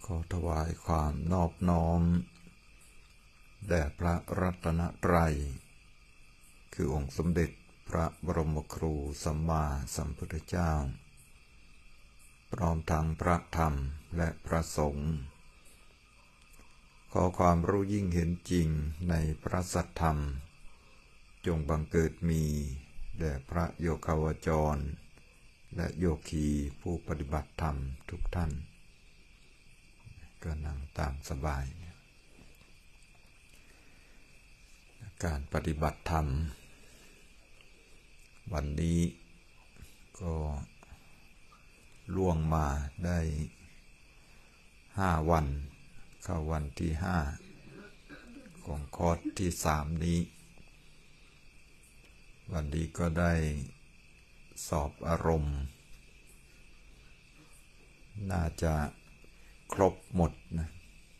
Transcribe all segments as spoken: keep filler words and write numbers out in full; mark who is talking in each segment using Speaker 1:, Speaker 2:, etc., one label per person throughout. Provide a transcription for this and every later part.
Speaker 1: ขอถวายความนอบน้อมแด่พระรัตนตรัยคือองค์สมเด็จพระบรมครูสัมมาสัมพุทธเจ้าพร้อมทั้งพระธรรมและพระสงฆ์ขอความรู้ยิ่งเห็นจริงในพระสัทธรรมจงบังเกิดมีแด่พระโยคาวจรและโยคีผู้ปฏิบัติธรรมทุกท่านก็นั่งตามสบายการปฏิบัติธรรมวันนี้ก็ล่วงมาได้ห้าวันเข้าวันที่ห้าของคอร์สที่สามนี้วันนี้ก็ได้สอบอารมณ์น่าจะครบหมดนะ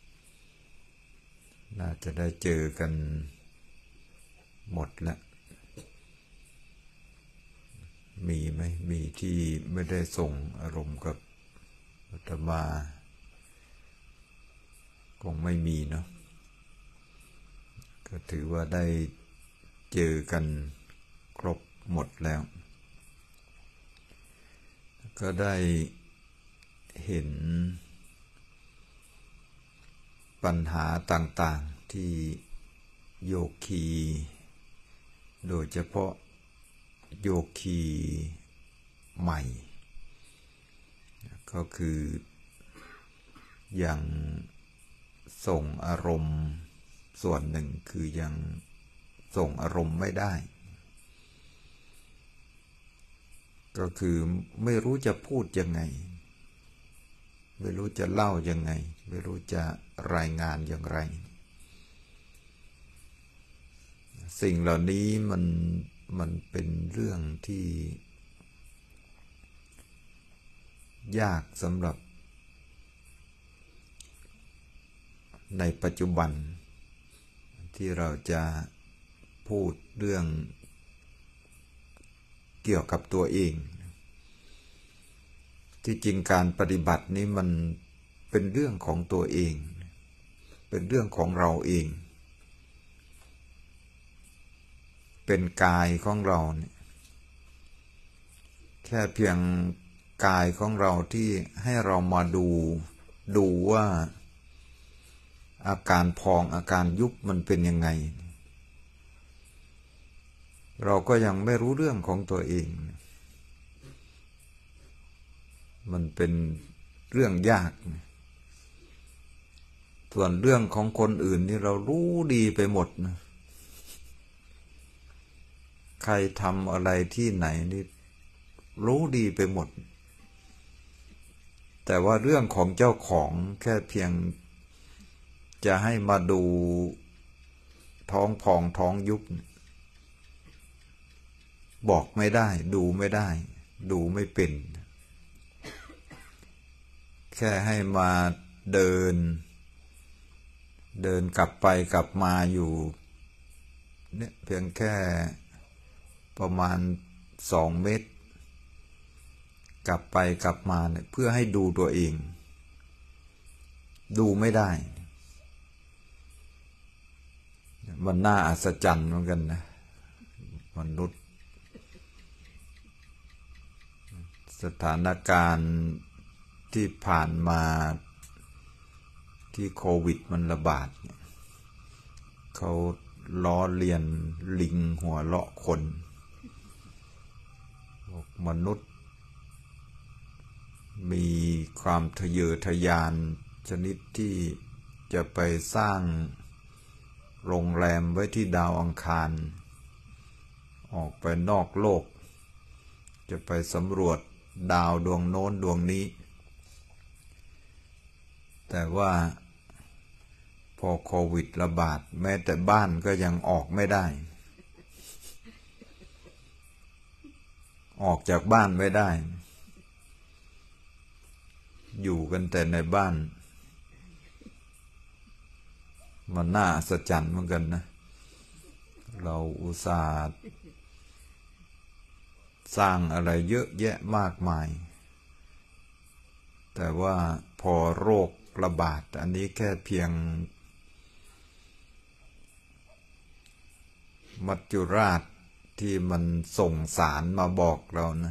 Speaker 1: น่าจะได้เจอกันหมดแล้วมีไหมมีที่ไม่ได้ส่งอารมณ์กับอาตมาคงไม่มีเนาะก็ถือว่าได้เจอกันครบหมดแล้วก็ได้เห็นปัญหาต่างๆที่โยคีโดยเฉพาะโยคีใหม่ก็คือยังส่งอารมณ์ส่วนหนึ่งคือยังส่งอารมณ์ไม่ได้ก็คือไม่รู้จะพูดยังไงไม่รู้จะเล่ายังไงไม่รู้จะรายงานอย่างไรสิ่งเหล่านี้มันมันเป็นเรื่องที่ยากสำหรับในปัจจุบันที่เราจะพูดเรื่องเกี่ยวกับตัวเองที่จริงการปฏิบัตินี้มันเป็นเรื่องของตัวเองเป็นเรื่องของเราเองเป็นกายของเราเนี่ยแค่เพียงกายของเราที่ให้เรามาดูดูว่าอาการพองอาการยุบมันเป็นยังไงเราก็ยังไม่รู้เรื่องของตัวเองมันเป็นเรื่องยากส่วนเรื่องของคนอื่นนี่เรารู้ดีไปหมดนะใครทำอะไรที่ไหนนี่รู้ดีไปหมดแต่ว่าเรื่องของเจ้าของแค่เพียงจะให้มาดูท้องพองท้องยุบบอกไม่ได้ดูไม่ได้ดูไม่เป็นแค่ให้มาเดินเดินกลับไปกลับมาอยู่เนี่ยเพียงแค่ประมาณสองเมตรกลับไปกลับมาเนี่ยเพื่อให้ดูตัวเองดูไม่ได้มันน่าอัศจรรย์เหมือนกันนะมนุษย์สถานการณ์ที่ผ่านมาที่โควิดมันระบาดเขาล้อเลียนลิงหัวเลาะคนมนุษย์มีความทะเยอทะยานชนิดที่จะไปสร้างโรงแรมไว้ที่ดาวอังคารออกไปนอกโลกจะไปสำรวจดาวดวงโน้นดวงนี้แต่ว่าพอโควิดระบาดแม้แต่บ้านก็ยังออกไม่ได้ออกจากบ้านไม่ได้อยู่กันแต่ในบ้านมันน่าอัศจรรย์เหมือนกันนะเราอุตส่าห์สร้างอะไรเยอะแยะมากมายแต่ว่าพอโรคระบาดอันนี้แค่เพียงมัจจุราชที่มันส่งสารมาบอกเรานะ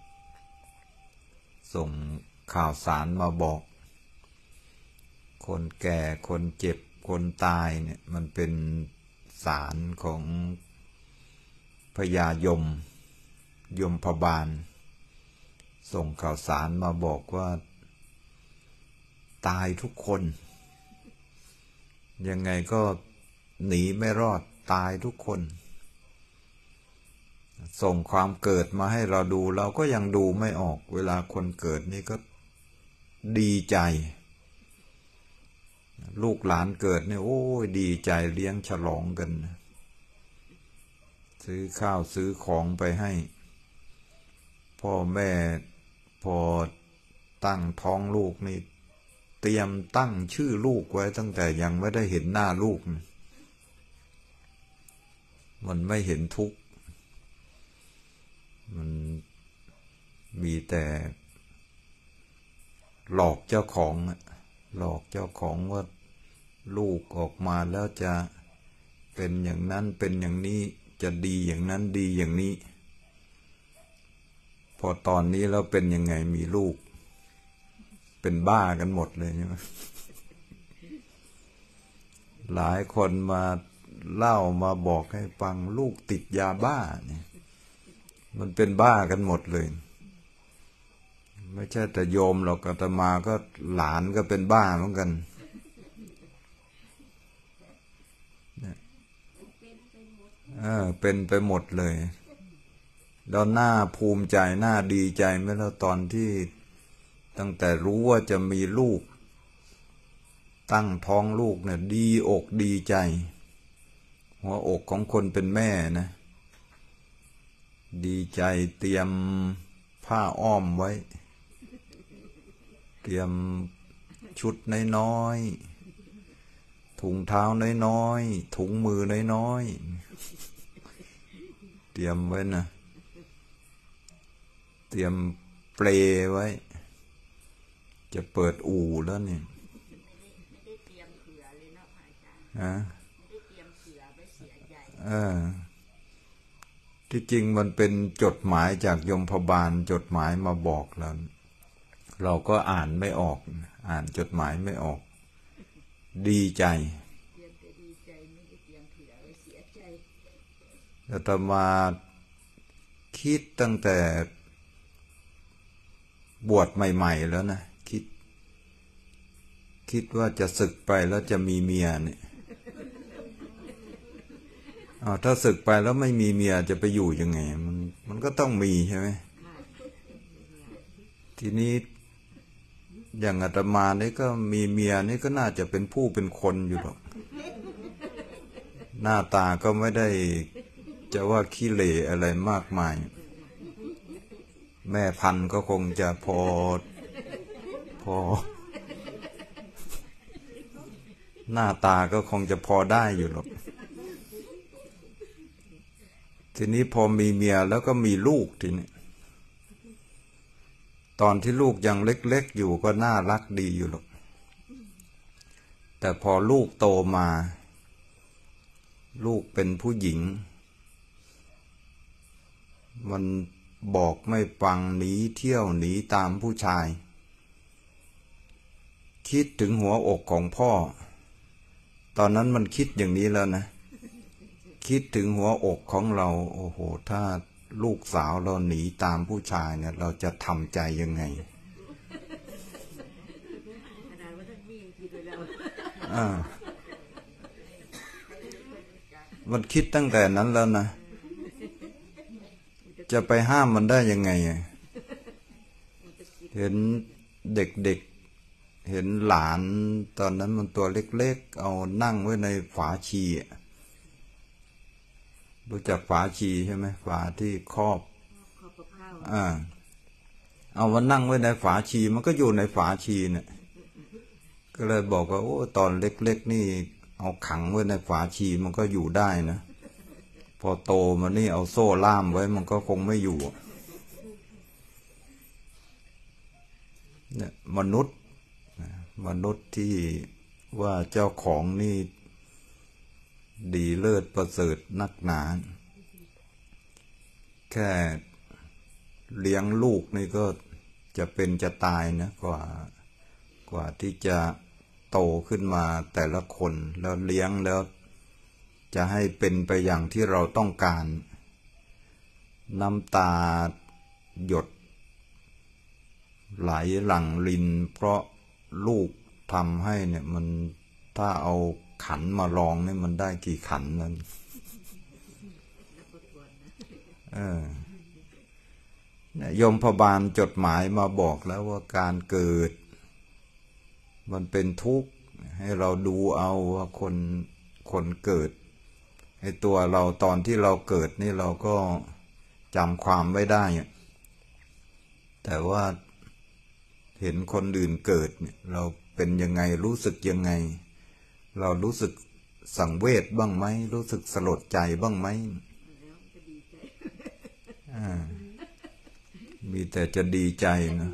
Speaker 1: ส่งข่าวสารมาบอกคนแก่คนเจ็บคนตายเนี่ยมันเป็นสารของพญายมยมพบาลส่งข่าวสารมาบอกว่าตายทุกคนยังไงก็หนีไม่รอดตายทุกคนส่งความเกิดมาให้เราดูเราก็ยังดูไม่ออกเวลาคนเกิดนี่ก็ดีใจลูกหลานเกิดเนี่ยโอ้ยดีใจเลี้ยงฉลองกันซื้อข้าวซื้อของไปให้พ่อแม่พอตั้งท้องลูกนี่เตรียมตั้งชื่อลูกไว้ตั้งแต่ยังไม่ได้เห็นหน้าลูกมันไม่เห็นทุกข์มันมีแต่หลอกเจ้าของหลอกเจ้าของว่าลูกออกมาแล้วจะเป็นอย่างนั้นเป็นอย่างนี้จะดีอย่างนั้นดีอย่างนี้พอตอนนี้แล้วเป็นยังไงมีลูกเป็นบ้ากันหมดเลยใช่ไหมหลายคนมาเล่ามาบอกให้ฟังลูกติดยาบ้าเนี่ยมันเป็นบ้ากันหมดเลยไม่ใช่แต่โยมหรอกอาตมาก็หลานก็เป็นบ้าเหมือนกันเออเป็นไปหมดเลยแล้วน่าภูมิใจน่าดีใจไหมล่ะตอนที่ตั้งแต่รู้ว่าจะมีลูกตั้งท้องลูกเนี่ยดีอกดีใจหัวอกของคนเป็นแม่นะดีใจเตรียมผ้าอ้อมไว้เตรียมชุดน้อยๆถุงเท้าน้อยๆถุงมือน้อยๆเตรียมไว้นะเตรียมเปลไว้จะเปิดอู่แล้วเนี่ยฮะเออที่จริงมันเป็นจดหมายจากยมพบาลจดหมายมาบอกเราเราก็อ่านไม่ออกอ่านจดหมายไม่ออกดีใจอาตมาคิดตั้งแต่บวชใหม่ๆแล้วนะคิดคิดว่าจะศึกไปแล้วจะมีเมียเนี่ยอ้าวถ้าศึกไปแล้วไม่มีเมียจะไปอยู่ยังไงมันมันก็ต้องมีใช่ไหมทีนี้อย่างอาตมานี่ก็มีเมียนี่ก็น่าจะเป็นผู้เป็นคนอยู่หรอกหน้าตาก็ไม่ได้จะว่าขี้เหร่อะไรมากมายแม่พันธุ์ก็คงจะพอพอหน้าตาก็คงจะพอได้อยู่หรอกทีนี้พอมีเมียแล้วก็มีลูกทีนี้ตอนที่ลูกยังเล็กๆอยู่ก็น่ารักดีอยู่หรอกแต่พอลูกโตมาลูกเป็นผู้หญิงมันบอกไม่ฟังหนีเที่ยวหนีตามผู้ชายคิดถึงหัวอกของพ่อตอนนั้นมันคิดอย่างนี้แล้วนะคิดถึงหัวอกของเราโอ้โหถ้าลูกสาวเราหนีตามผู้ชายเนี่ยเราจะทำใจยังไงอ่ามันคิดตั้งแต่นั้นแล้วนะจะไปห้ามมันได้ยังไงเห็นเด็กๆเห็นหลานตอนนั้นมันตัวเล็กๆเอานั่งไว้ในฝาชีรู้จักฝาชีใช่ไหมฝาที่ครอบอ่าเอามานั่งไว้ในฝาชีมันก็อยู่ในฝาชีเนี่ยก็เลยบอกว่าโอ้ตอนเล็กๆนี่เอาขังไว้ในฝาชีมันก็อยู่ได้นะพอโตมานี่เอาโซ่ล่ามไว้มันก็คงไม่อยู่เนี่ยมนุษย์มนุษย์ที่ว่าเจ้าของนี่ดีเลิศประเสริฐนักหนาแค่เลี้ยงลูกนี่ก็จะเป็นจะตายนะกว่ากว่าที่จะโตขึ้นมาแต่ละคนแล้วเลี้ยงแล้วจะให้เป็นไปอย่างที่เราต้องการน้ำตาหยดไหลหลั่งรินเพราะลูกทำให้เนี่ยมันถ้าเอาขันมาลองเนี่ยมันได้กี่ขันนั่นเออโยมพบาลจดหมายมาบอกแล้วว่าการเกิดมันเป็นทุกข์ให้เราดูเอาว่าคนคนเกิดไอ้ตัวเราตอนที่เราเกิดนี่เราก็จำความไว้ได้แต่ว่าเห็นคนอื่นเกิดเนี่ยเราเป็นยังไงรู้สึกยังไงเรารู้สึกสังเวชบ้างไหมรู้สึกสลดใจบ้างไหมมีแต่จะดีใจนะ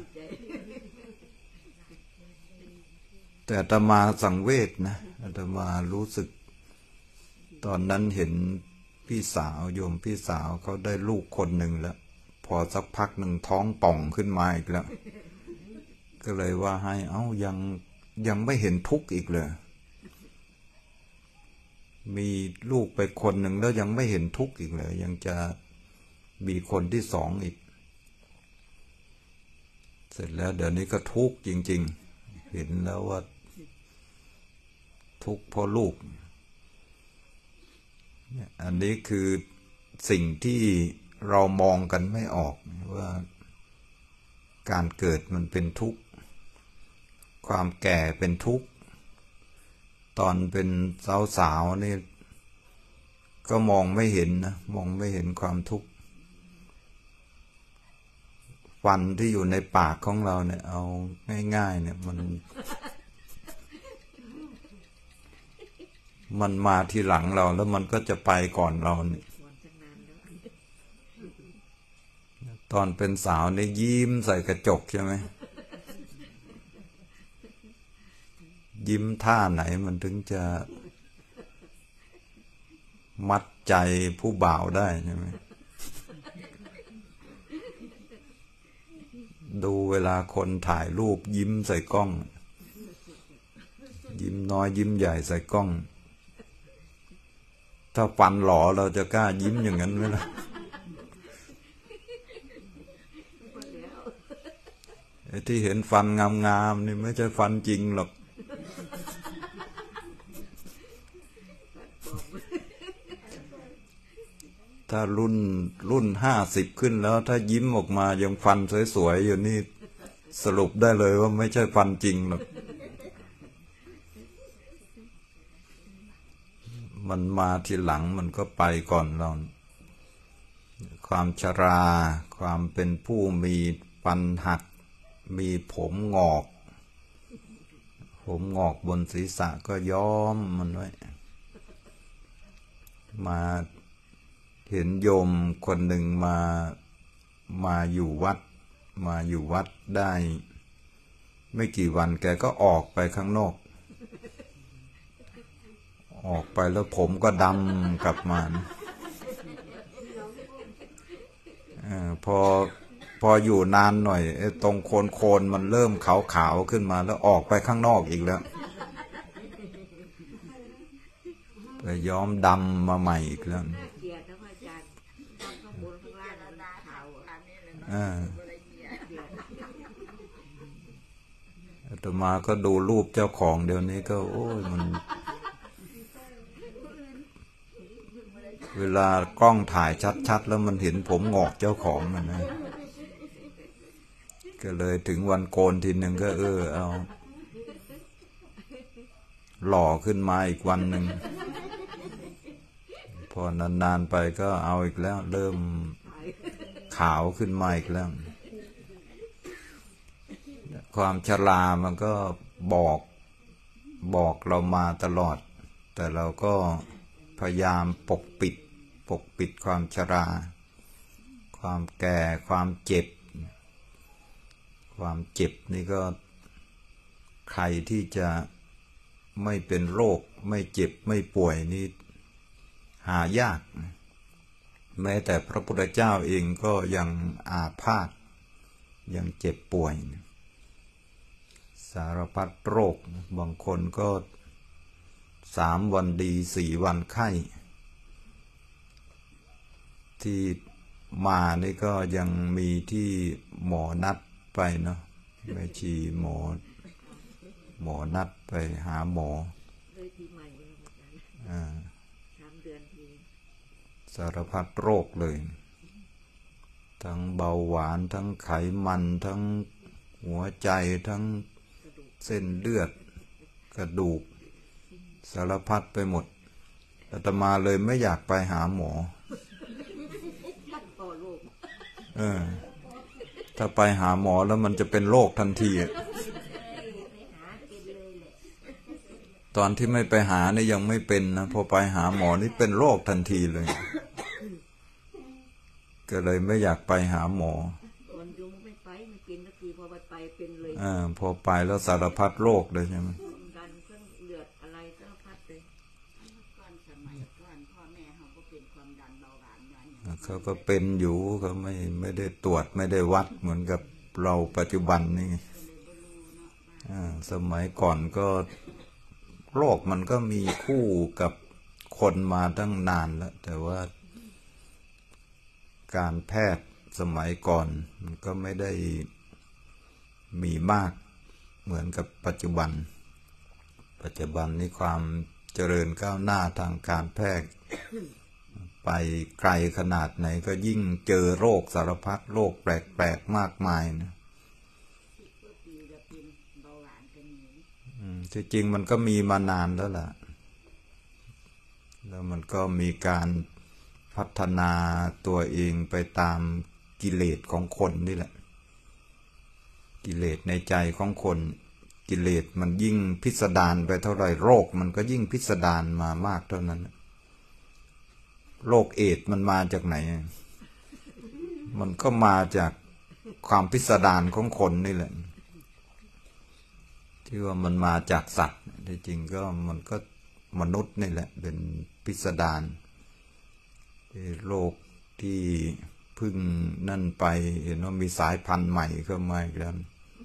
Speaker 1: แต่อาตมาสังเวชนะอาตมารู้สึกตอนนั้นเห็นพี่สาวโยมพี่สาวเขาได้ลูกคนหนึ่งแล้วพอสักพักหนึ่งท้องป่องขึ้นมาอีกแล้วก็เลยว่าให้เอ้ายังยังไม่เห็นทุกข์อีกเลยมีลูกไปคนหนึ่งแล้วยังไม่เห็นทุกข์อีกเลยยังจะมีคนที่สองอีกเสร็จแล้วเดี๋ยวนี้ก็ทุกข์จริงๆเห็นแล้วว่าทุกข์เพราะลูกอันนี้คือสิ่งที่เรามองกันไม่ออกว่าการเกิดมันเป็นทุกข์ความแก่เป็นทุกข์ตอนเป็นสาวๆนี่ก็มองไม่เห็นนะมองไม่เห็นความทุกข์ฟันที่อยู่ในปากของเราเนี่ยเอาง่ายๆเนี่ยมันมันมาทีหลังเราแล้วมันก็จะไปก่อนเราเนี่ยตอนเป็นสาวนี่ยิ้มใส่กระจกใช่ไหมยิ้มท่าไหนมันถึงจะมัดใจผู้บ่าวได้ใช่ไหมดูเวลาคนถ่ายรูปยิ้มใส่กล้องยิ้มน้อยยิ้มใหญ่ใส่กล้องถ้าฟันหล่อเราจะกล้ายิ้มอย่างนั้นไหมล่ะไอ้ที่เห็นฟันงามๆนี่ไม่ใช่ฟันจริงหรอกถ้ารุ่นรุ่นห้าสิบขึ้นแล้วถ้ายิ้มออกมายังฟันสวยๆอยู่นี่สรุปได้เลยว่าไม่ใช่ฟันจริงหรอกมันมาทีหลังมันก็ไปก่อนเราความชราความเป็นผู้มีฟันหักมีผมงอกผมงอกบนศีรษะก็ย้อมมันไว้มาเห็นโยมคนหนึ่งมามาอยู่วัดมาอยู่วัดได้ไม่กี่วันแกก็ออกไปข้างนอกออกไปแล้วผมก็ดำกลับมาอพอพออยู่นานหน่อยไอ้ตรงโคนโคนมันเริ่มขาวๆขึ้นมาแล้วออกไปข้างนอกอีกแล้วไปย้อมดำมาใหม่อีกแล้วอาตมาก็ดูรูปเจ้าของเดี๋ยวนี้ก็โอ้ยมันเวลากล้องถ่ายชัดๆแล้วมันเห็นผมงอกเจ้าของมันนะก็เลยถึงวันโกนทีหนึ่งก็เออเอาหล่อขึ้นมาอีกวันหนึ่งพอนานๆไปก็เอาอีกแล้วเริ่มขาวขึ้นมาอีกแล้วความชรามันก็บอกบอกเรามาตลอดแต่เราก็พยายามปกปิดปกปิดความชราความแก่ความเจ็บความเจ็บนี่ก็ใครที่จะไม่เป็นโรคไม่เจ็บไม่ป่วยนี่หายากแม้แต่พระพุทธเจ้าเองก็ยังอาพาธยังเจ็บป่วยสารพัดโรคบางคนก็สามวันดีสี่วันไข้ที่มานี่ก็ยังมีที่หมอนัดไปเนาะแม่ชีหมอหมอนัดไปหาหมออ่าสารพัดโรคเลยทั้งเบาหวานทั้งไขมันทั้งหัวใจทั้งเส้นเลือดกระดูกสารพัดไปหมดอาตมาเลยไม่อยากไปหาหมอเออถ้าไปหาหมอแล้วมันจะเป็นโรคทันทีตอนที่ไม่ไปหานี่ยังไม่เป็นนะพอไปหาหมอนี่เป็นโรคทันทีเลยก็เลยไม่อยากไปหาหมออ่าพอไปแล้วสารพัดโรคเลยใช่ไหมเขาก็เป็นอยู่เขาไม่ไม่ได้ตรวจไม่ได้วัดเหมือนกับเราปัจจุบันนี่สมัยก่อนก็โรคมันก็มีคู่กับคนมาตั้งนานแล้วแต่ว่าการแพทย์สมัยก่อนมันก็ไม่ได้มีมากเหมือนกับปัจจุบันปัจจุบันนี้ความเจริญก้าวหน้าทางการแพทย์ไปไกลขนาดไหนก็ยิ่งเจอโรคสารพัดโรคแปลกๆมากมายนะที่จริงมันก็มีมานานแล้วล่ะแล้วมันก็มีการพัฒนาตัวเองไปตามกิเลสของคนนี่แหละกิเลสในใจของคนกิเลสมันยิ่งพิสดารไปเท่าไหร่โรคมันก็ยิ่งพิสดารมามากเท่านั้นโรคเอดส์มันมาจากไหนมันก็มาจากความพิสดารของคนนี่แหละที่ว่ามันมาจากสัตว์ที่จริงก็มันก็มนุษย์นี่แหละเป็นพิสดารโรคที่พึ่งนั่นไปเห็นว่ามีสายพันธุ์ใหม่เข้ามาอีกแล้ว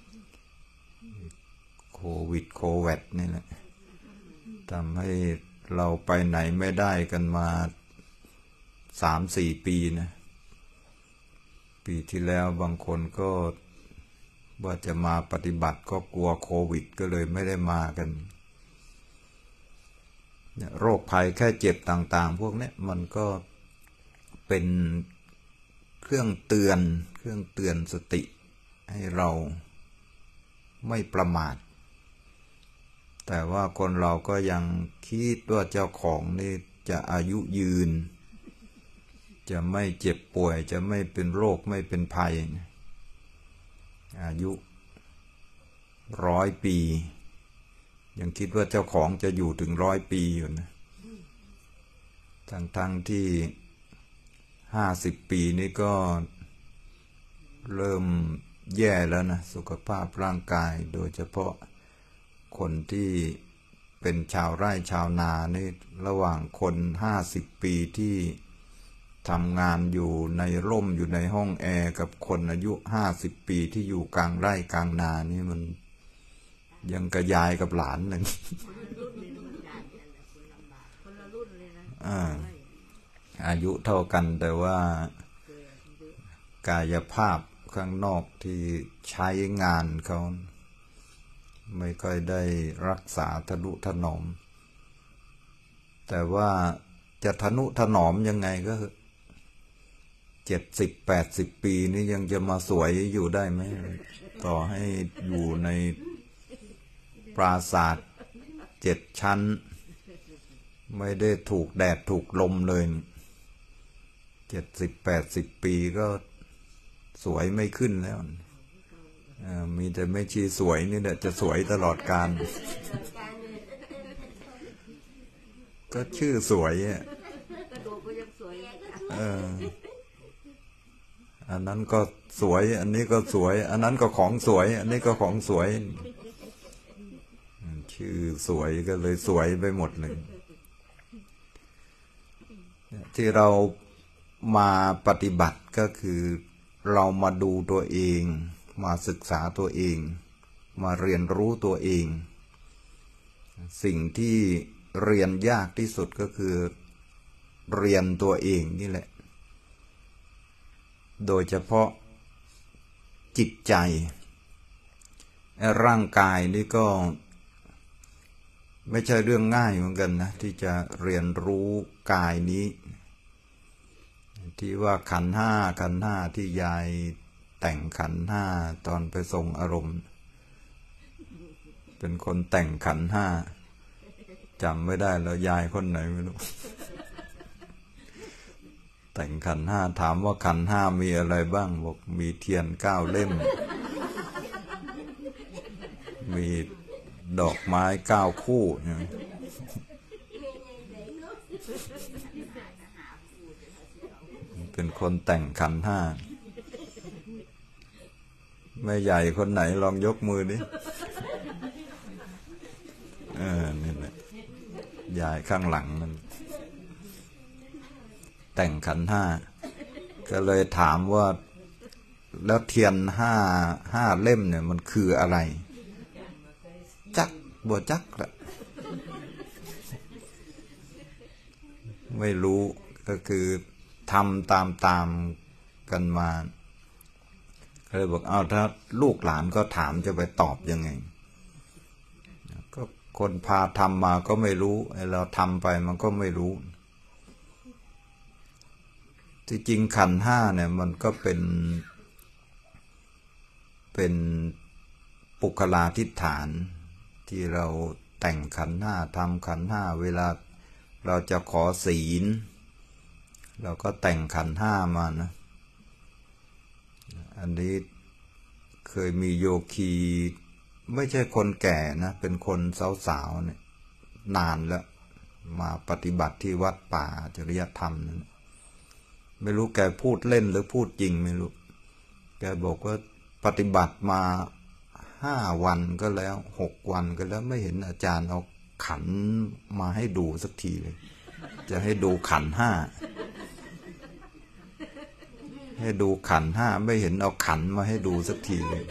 Speaker 1: โควิดโควิดนี่แหละทำให้เราไปไหนไม่ได้กันมาสามสี่ปีนะปีที่แล้วบางคนก็ว่าจะมาปฏิบัติก็กลัวโควิดก็เลยไม่ได้มากันเนี่ยโรคภัยแค่เจ็บต่างๆพวกนี้มันก็เป็นเครื่องเตือนเครื่องเตือนสติให้เราไม่ประมาทแต่ว่าคนเราก็ยังคิดว่าเจ้าของนี่จะอายุยืนจะไม่เจ็บป่วยจะไม่เป็นโรคไม่เป็นภัยอายุร้อยปียังคิดว่าเจ้าของจะอยู่ถึงร้อยปีอยู่นะทั้งๆ ท, ที่ห้าสิบปีนี้ก็เริ่มแย่แล้วนะสุขภาพร่างกายโดยเฉพาะคนที่เป็นชาวไร่ชาวนานี่ระหว่างคนห้าสิบปีที่ทำงานอยู่ในร่มอยู่ในห้องแอร์กับคนอายุห้าสิบปีที่อยู่กลางไร่กลางนานี่มันยังกระยายกับหลานหนึ่งอ่าอายุเท่ากันแต่ว่ากายภาพข้างนอกที่ใช้งานเขาไม่ค่อยได้รักษาทนุถนอมแต่ว่าจะทนุถนอมยังไงก็เจ็ดสิบแปดสิบปีนี้ยังจะมาสวยอยู่ได้ไหมต่อให้อยู่ในปราสาทเจ็ดชั้นไม่ได้ถูกแดดถูกลมเลยเจ็ดสิบแปดสิบปีก็สวยไม่ขึ้นแล้วมีแต่ไม่ชีสวยนี่แหละจะสวยตลอดกาลก็ชื่อสวยอ่ะเอออันนั้นก็สวยอันนี้ก็สวยอันนั้นก็ของสวยอันนี้ก็ของสวยชื่อสวยก็เลยสวยไปหมดเลยที่เรามาปฏิบัติก็คือเรามาดูตัวเองมาศึกษาตัวเองมาเรียนรู้ตัวเองสิ่งที่เรียนยากที่สุดก็คือเรียนตัวเองนี่แหละโดยเฉพาะจิตใจร่างกายนี่ก็ไม่ใช่เรื่องง่ายเหมือนกันนะที่จะเรียนรู้กายนี้ที่ว่าขันธ์ห้าขันธ์ห้าที่ยายแต่งขันธ์ห้าตอนไปส่งอารมณ์เป็นคนแต่งขันธ์ห้าจำไม่ได้แล้วยายคนไหนไม่รู้แต่งขันธ์ห้าถามว่าขันธ์ห้ามีอะไรบ้างบอกมีเทียนเก้าเล่มมีดอกไม้เก้าคู่เป็นคนแต่งขันธ์ห้าแม่ใหญ่คนไหนลองยกมือดิเออนี่แหละยายข้างหลังมันแต่งขันธ์ห้าก็เลยถามว่าแล้วเทียนห้าห้าเล่มเนี่ยมันคืออะไรจักบ่จักละไม่รู้ก็คือทำตามตามกันมาเลยบอกเอาถ้าลูกหลานก็ถามจะไปตอบยังไงก็คนพาทำมาก็ไม่รู้ไอ้เราทำไปมันก็ไม่รู้ที่จริงขันธ์ห้าเนี่ยมันก็เป็นเป็นปุคลาธิฐานที่เราแต่งขันธ์ห้าทำขันธ์ห้าเวลาเราจะขอศีลเราก็แต่งขันธ์ห้ามานะอันนี้เคยมีโยคีไม่ใช่คนแก่นะเป็นคนสาวๆเนี่ยนานแล้วมาปฏิบัติที่วัดป่าจริยธรรมนั้นไม่รู้แกพูดเล่นหรือพูดจริงไม่รู้แกบอกว่าปฏิบัติมาห้าวันก็แล้วหกวันก็แล้วไม่เห็นอาจารย์เอาขันมาให้ดูสักทีเลยจะให้ดูขันห้าให้ดูขันห้าไม่เห็นเอาขันมาให้ดูสักทีเลย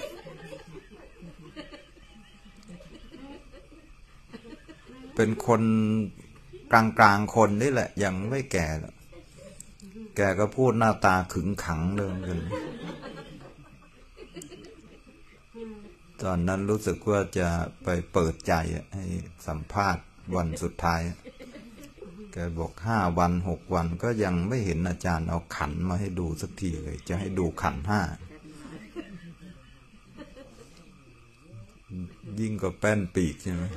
Speaker 1: เป็นคนกลางๆคนนี่แหละยังไม่แก่แล้วแกก็พูดหน้าตาขึงขังเลยกันตอนนั้นรู้สึกว่าจะไปเปิดใจให้สัมภาษณ์วันสุดท้ายแกบอกห้าวันหกวันก็ยังไม่เห็นอาจารย์เอาขันมาให้ดูสักทีเลยจะให้ดูขันห้ายิ่งกว่าแป้นปีกใช่ไหม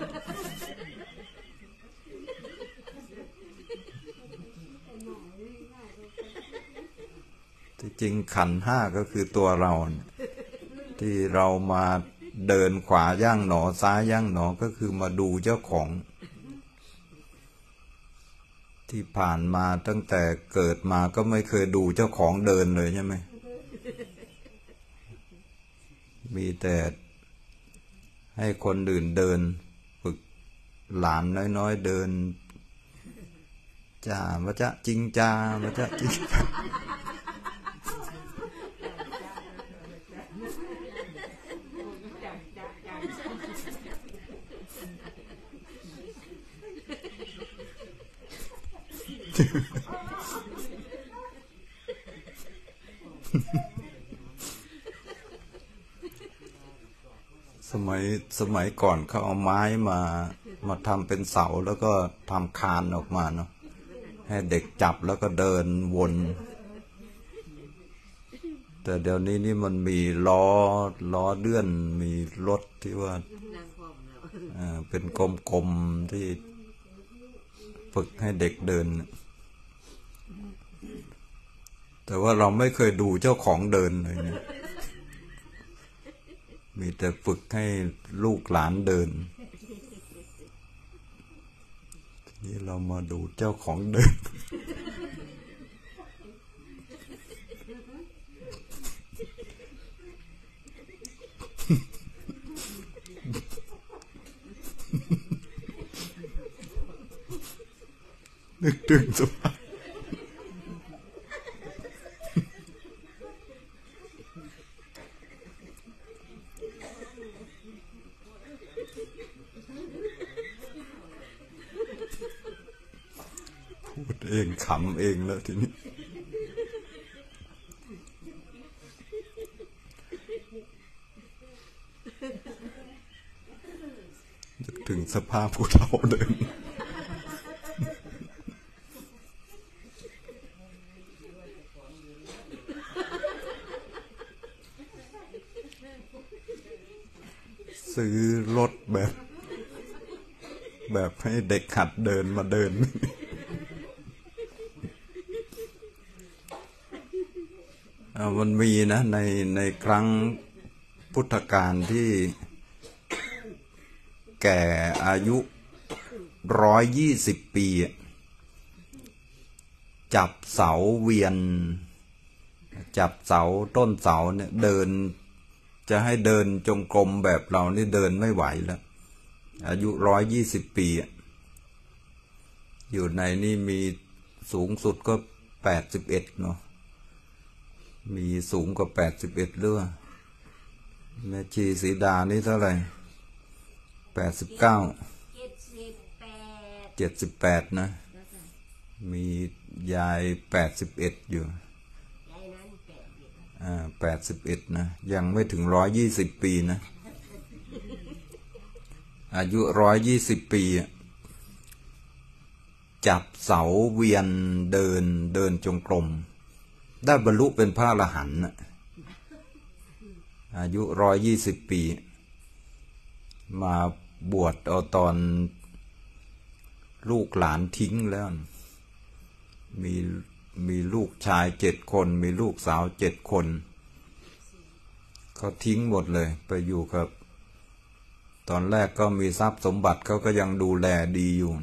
Speaker 1: ที่จริงขันห้าก็คือตัวเราที่เรามาเดินขวาย่างหนอซ้ายย่างหนอก็คือมาดูเจ้าของที่ผ่านมาตั้งแต่เกิดมาก็ไม่เคยดูเจ้าของเดินเลยใช่ไหมมีแต่ให้คนอื่นเดินฝึกหลานน้อยๆเดินจ้ามาจะจริงจ้ามาจะจริงสมัยสมัยก่อนเขาเอาไม้มามาทำเป็นเสาแล้วก็ทำคานออกมาเนาะให้เด็กจับแล้วก็เดินวนแต่เดี๋ยวนี้นี่มันมีล้อล้อเลื่อนมีรถที่ว่าเป็นกลมๆที่ฝึกให้เด็กเดินแต่ว่าเราไม่เคยดูเจ้าของเดินเลยเนี่ยมีแต่ฝึกให้ลูกหลานเดินนี่เรามาดูเจ้าของเดินนึกถึงสภาพพูดเองขำเองแล้วทีนี้นึกถึงสภาพผู้เฒ่าเดินซื้อรถแบบแบบให้เด็กหัดเดินมาเดินมันมีนะในในครั้งพุทธกาลที่แก่อายุร้อยยี่สิบปีจับเสาเวียนจับเสาต้นเสาเนี่ยเดินจะให้เดินจงกรมแบบเรานี่เดินไม่ไหวแล้วอายุร้อยยี่สิบปีอยู่ในนี่มีสูงสุดก็แปดสิบเอ็ดเนาะมีสูงกว่าแปดสิบเอ็ดเรื่องแม่ชีสีดานี่เท่าไหร่แปดสิบเก้าเจ็ดสิบแปดนะมียายแปดสิบเอ็ดอยู่อ่าแปดสิบเอ็ดนะยังไม่ถึงร้อยยี่สิบปีนะอายุร้อยยี่สิบปีจับเสาเวียนเดินเดินจงกรมได้บรรลุเป็นพระอรหันต์อายุร้อยยี่สิบปีมาบวชเอาตอนลูกหลานทิ้งแล้วมีมีลูกชายเจ็ดคนมีลูกสาวเจ็ดคนเขาทิ้งหมดเลยไปอยู่กับตอนแรกก็มีทรัพย์สมบัติเขาก็ยังดูแลดีอยู่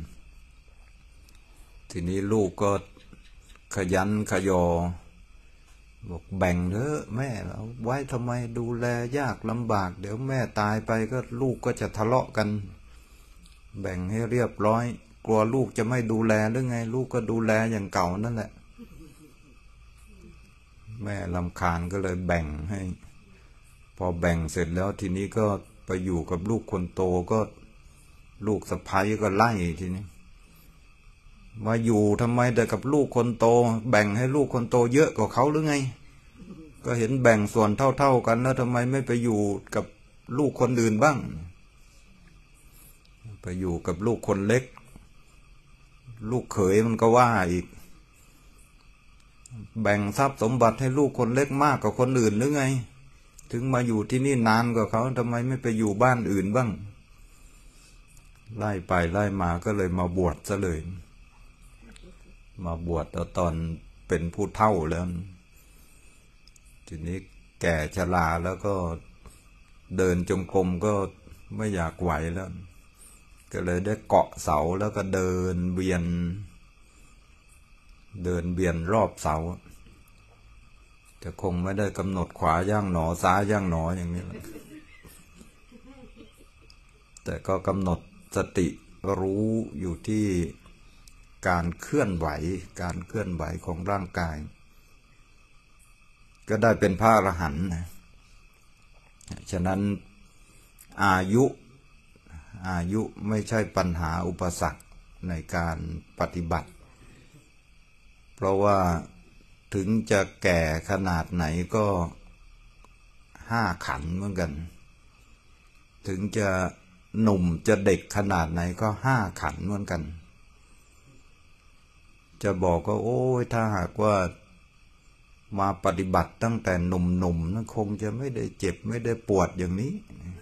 Speaker 1: ทีนี้ลูกก็ขยันขยอบอกแบ่งเถอะแม่เอาไว้ทำไมดูแลยากลำบากเดี๋ยวแม่ตายไปก็ลูกก็จะทะเลาะกันแบ่งให้เรียบร้อยกลัวลูกจะไม่ดูแลหรือไงลูกก็ดูแลอย่างเก่านั่นแหละแม่รำคาญก็เลยแบ่งให้พอแบ่งเสร็จแล้วทีนี้ก็ไปอยู่กับลูกคนโตก็ลูกสะใภ้ก็ไล่ทีนี้มาอยู่ทำไมแต่กับลูกคนโตแบ่งให้ลูกคนโตเยอะกว่าเขาหรือไงก็เห็นแบ่งส่วนเท่าๆกันแล้วทำไมไม่ไปอยู่กับลูกคนอื่นบ้างไปอยู่กับลูกคนเล็กลูกเขยมันก็ว่าอีกแบ่งทรัพย์สมบัติให้ลูกคนเล็กมากกว่าคนอื่นหรือไงถึงมาอยู่ที่นี่นานกว่าเขาทำไมไม่ไปอยู่บ้านอื่นบ้างไล่ไปไล่มาก็เลยมาบวชซะเลยมาบวชตอนเป็นผู้เฒ่าแล้วทีนี้แก่ชราแล้วก็เดินจงกรมก็ไม่อยากไหวแล้วก็เลยได้เกาะเสาแล้วก็เดินเวียนเดินเวียนรอบเสาแต่คงไม่ได้กำหนดขวาย่างหนอซ้ายย่างหนออย่างนี้แต่ก็กำหนดสติรู้อยู่ที่การเคลื่อนไหวการเคลื่อนไหวของร่างกายก็ได้เป็นพระอรหันต์นะฉะนั้นอายุอายุไม่ใช่ปัญหาอุปสรรคในการปฏิบัติเพราะว่าถึงจะแก่ขนาดไหนก็ห้าขันเหมือนกันถึงจะหนุ่มจะเด็กขนาดไหนก็ห้าขันเหมือนกันจะบอกว่าโอ้ยถ้าหากว่ามาปฏิบัติตั้งแต่หนุ่มๆนั้นคงจะไม่ได้เจ็บไม่ได้ปวดอย่างนี้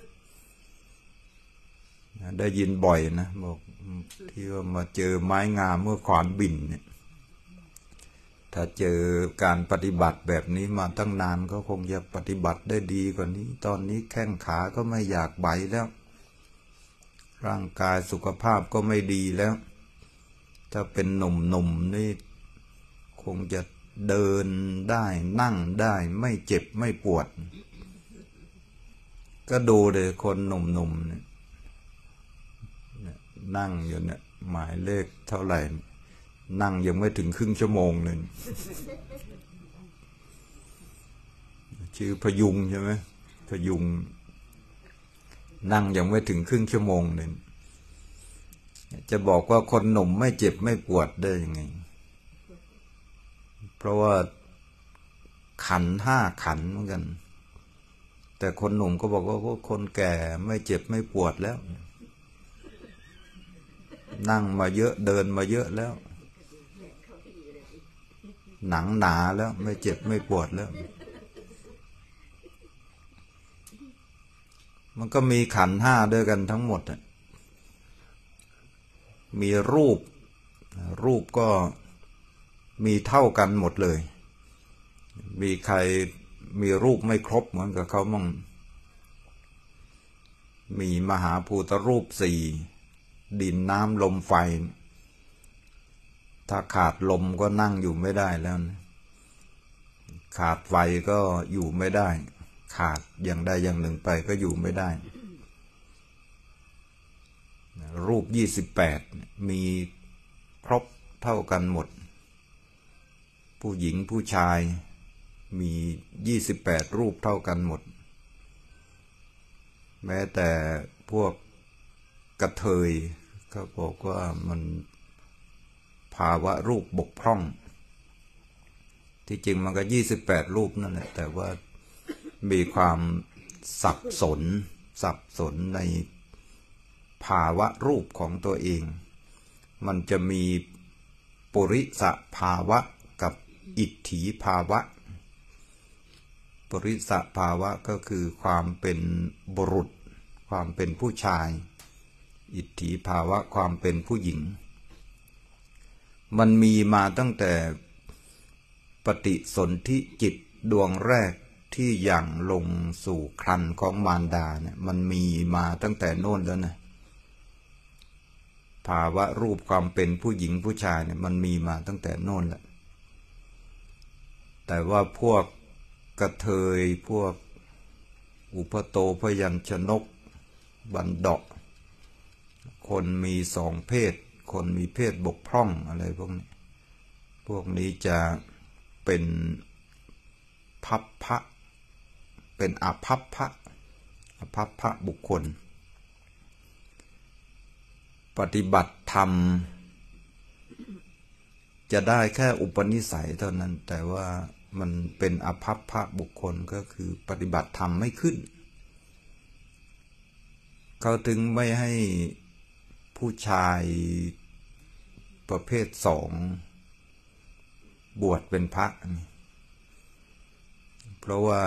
Speaker 1: ได้ยินบ่อยนะบอกที่ว่ามาเจอไม้งามเมื่อขวานบินเนี่ยถ้าเจอการปฏิบัติแบบนี้มาตั้งนานก็คงจะปฏิบัติได้ดีกว่านี้ตอนนี้แข้งขาก็ไม่อยากไหวแล้วร่างกายสุขภาพก็ไม่ดีแล้วถ้าเป็นหนุ่มๆนี่คงจะเดินได้นั่งได้ไม่เจ็บไม่ปวดก็ดูเลยคนหนุ่มๆเนี่ยนั่งอยู่เนี่ยหมายเลขเท่าไหร่นั่งยังไม่ถึงครึ่งชั่วโมงเลยชื่อพยุงใช่ไหมพยุงนั่งยังไม่ถึงครึ่งชั่วโมงเลยจะบอกว่าคนหนุ่มไม่เจ็บไม่ปวดได้ยังไงเพราะว่าขันห้าขันเหมือนกันแต่คนหนุ่มก็บอกว่าคนแก่ไม่เจ็บไม่ปวดแล้วนั่งมาเยอะเดินมาเยอะแล้วหนังหนาแล้วไม่เจ็บไม่ปวดแล้วมันก็มีขันธ์ห้าด้วยกันทั้งหมดมีรูปรูปก็มีเท่ากันหมดเลยมีใครมีรูปไม่ครบเหมือนกับเขามั่งมีมหาภูตรูปสี่ดินน้ำลมไฟถ้าขาดลมก็นั่งอยู่ไม่ได้แล้วนะขาดไฟก็อยู่ไม่ได้ขาดอย่างใดอย่างหนึ่งไปก็อยู่ไม่ได้รูปยี่สิบแปดมีครบเท่ากันหมดผู้หญิงผู้ชายมียี่สิบแปดรูปเท่ากันหมดแม้แต่พวกกระเทยเขาบอกว่ามันภาวะรูปบกพร่องที่จริงมันก็ยี่สิบแปดรูปนั่นแหละแต่ว่ามีความสับสนสับสนในภาวะรูปของตัวเองมันจะมีปุริสภาวะกับอิทธิภาวะปุริสภาวะก็คือความเป็นบุรุษความเป็นผู้ชายอิทธิภาวะความเป็นผู้หญิงมันมีมาตั้งแต่ปฏิสนธิจิตดวงแรกที่ยังลงสู่ครรภ์ของมารดาเนี่ยมันมีมาตั้งแต่โน่นแล้วนะภาวะรูปความเป็นผู้หญิงผู้ชายเนี่ยมันมีมาตั้งแต่โน่นแหละแต่ว่าพวกกระเทยพวกอุปโตพยัญชนกบันดาคนมีสองเพศคนมีเพศบกพร่องอะไรพวกนี้พวกนี้จะเป็นภัพพะเป็นอภัพพะอภัพพะบุคคลปฏิบัติธรรมจะได้แค่อุปนิสัยเท่านั้นแต่ว่ามันเป็นอภัพพะบุคคลก็คือปฏิบัติธรรมไม่ขึ้นเขาถึงไม่ให้ผู้ชายประเภทสองบวชเป็นพระเพราะว่า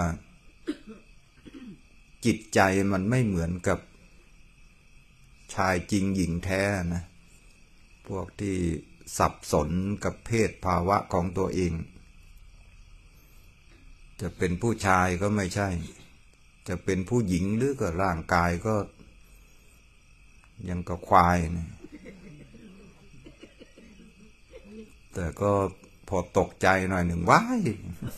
Speaker 1: จิตใจมันไม่เหมือนกับชายจริงหญิงแท้นะพวกที่สับสนกับเพศภาวะของตัวเองจะเป็นผู้ชายก็ไม่ใช่จะเป็นผู้หญิงหรือก็ร่างกายก็ยังกับควายนะแต่ก็พอตกใจหน่อยหนึ่งว้าย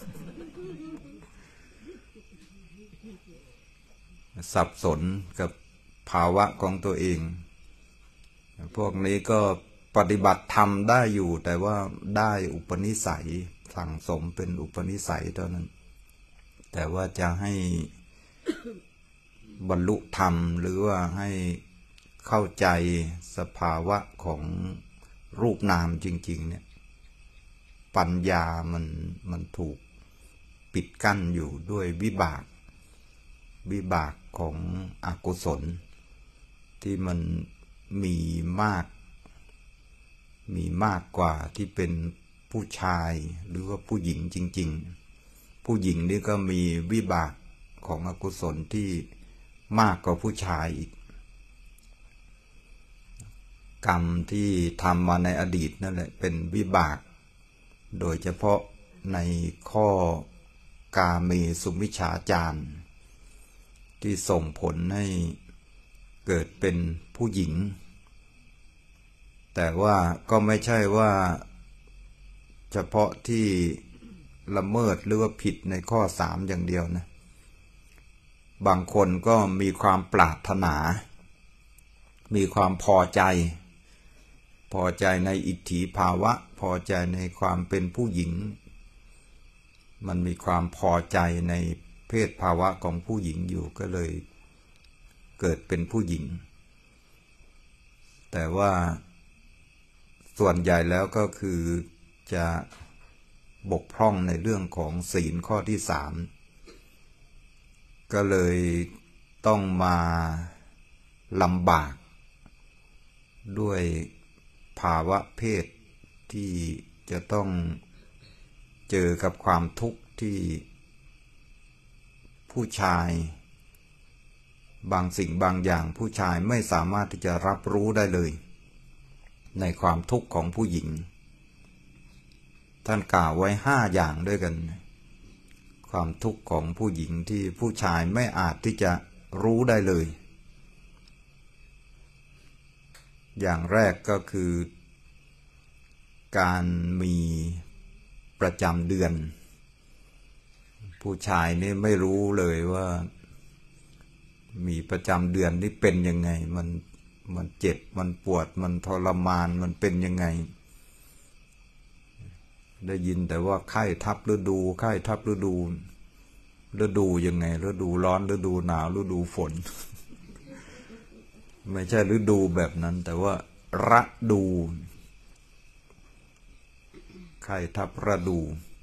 Speaker 1: สับสนกับภาวะของตัวเองพวกนี้ก็ปฏิบัติธรรมได้อยู่แต่ว่าได้อุปนิสัยสั่งสมเป็นอุปนิสัยเท่านั้นแต่ว่าจะให้บรรลุธรรมหรือว่าให้เข้าใจสภาวะของรูปนามจริงๆเนี่ยปัญญามันมันถูกปิดกั้นอยู่ด้วยวิบากวิบากของอกุศลที่มันมีมากมีมากกว่าที่เป็นผู้ชายหรือว่าผู้หญิงจริงๆผู้หญิงนี่ก็มีวิบากของอกุศลที่มากกว่าผู้ชายอีกกรรมที่ทำมาในอดีตนั่นแหละเป็นวิบากโดยเฉพาะในข้อกาเมสุมิจฉาจารที่ส่งผลให้เกิดเป็นผู้หญิงแต่ว่าก็ไม่ใช่ว่าเฉพาะที่ละเมิดหรือว่าผิดในข้อสามอย่างเดียวนะบางคนก็มีความปรารถนามีความพอใจพอใจในอิทธิภาวะพอใจในความเป็นผู้หญิงมันมีความพอใจในเพศภาวะของผู้หญิงอยู่ก็เลยเกิดเป็นผู้หญิงแต่ว่าส่วนใหญ่แล้วก็คือจะบกพร่องในเรื่องของศีลข้อที่สามก็เลยต้องมาลำบากด้วยภาวะเพศที่จะต้องเจอกับความทุกข์ที่ผู้ชายบางสิ่งบางอย่างผู้ชายไม่สามารถที่จะรับรู้ได้เลยในความทุกข์ของผู้หญิงท่านกล่าวไว้ห้าอย่างด้วยกันความทุกข์ของผู้หญิงที่ผู้ชายไม่อาจที่จะรู้ได้เลยอย่างแรกก็คือการมีประจำเดือนผู้ชายนี่ไม่รู้เลยว่ามีประจำเดือนนี่เป็นยังไงมันมันเจ็บมันปวดมันทรมานมันเป็นยังไงได้ยินแต่ว่าไข้ทับฤดูไข้ทับฤดูฤดูยังไงฤดูร้อนฤดูหนาวฤดูฝน ไม่ใช่ฤดูแบบนั้นแต่ว่าฤดูไข้ทับฤดู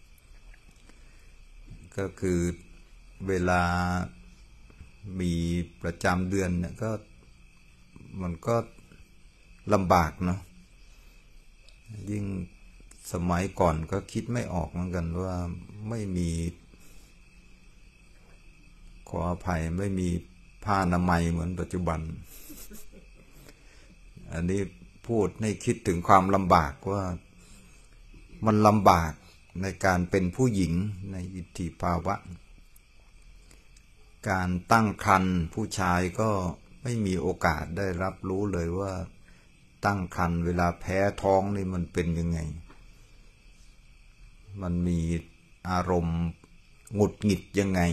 Speaker 1: ก็คือเวลามีประจำเดือนเนี่ยก็มันก็ลำบากเนาะยิ่งสมัยก่อนก็คิดไม่ออกเหมือนกันว่าไม่มีขออภัยไม่มีผ้าอนามัยเหมือนปัจจุบันอันนี้พูดให้คิดถึงความลำบากว่ามันลำบากในการเป็นผู้หญิงในอิทธิภาวะการตั้งครรภ์ผู้ชายก็ไม่มีโอกาสได้รับรู้เลยว่าตั้งครรภ์เวลาแพ้ท้องนี่มันเป็นยังไงมันมีอารมณ์หงุดหงิดยังไง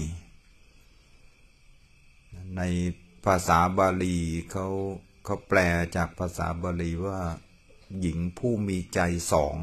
Speaker 1: ในภาษาบาลีเขาเขาแปลจากภาษาบาลีว่าหญิงผู้มีใจสอง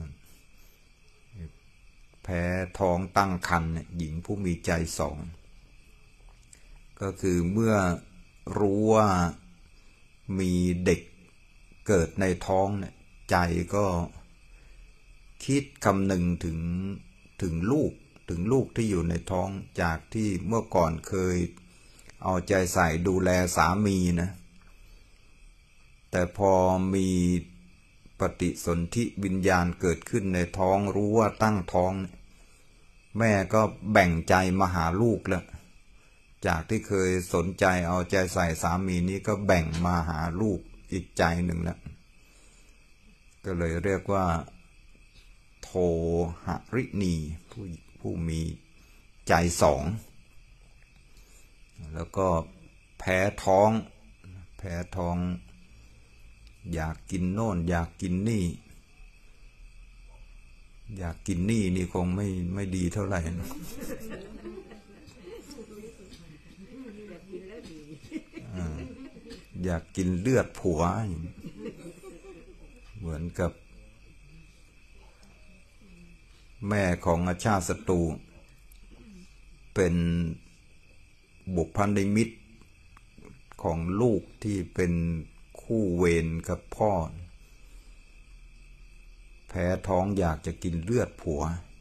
Speaker 1: แพ้ท้องตั้งครรภ์เนี่ยหญิงผู้มีใจสองก็คือเมื่อรู้ว่ามีเด็กเกิดในท้องเนี่ยใจก็คิดคำนึงถึงถึงลูกถึงลูกที่อยู่ในท้องจากที่เมื่อก่อนเคยเอาใจใส่ดูแลสามีนะแต่พอมีปฏิสนธิวิญญาณเกิดขึ้นในท้องรู้ว่าตั้งท้องแม่ก็แบ่งใจมาหาลูกแล้วจากที่เคยสนใจเอาใจใส่สามีนี้ก็แบ่งมาหาลูกอีกใจหนึ่งแล้วก็เลยเรียกว่าโทหริณีผู้ผู้มีใจสองแล้วก็แพ้ท้องแพ้ท้องอยากกินโน่นอยากกินนี่อยากกินนี่นี่คงไม่ไม่ดีเท่าไหร่นะอยากกินเลือดผัวเหมือนกับแม่ของอาชาติศัตรูเป็นบุพนิมิตของลูกที่เป็นคู่เวรกับพ่อแพ้ท้องอยากจะกินเลือดผัว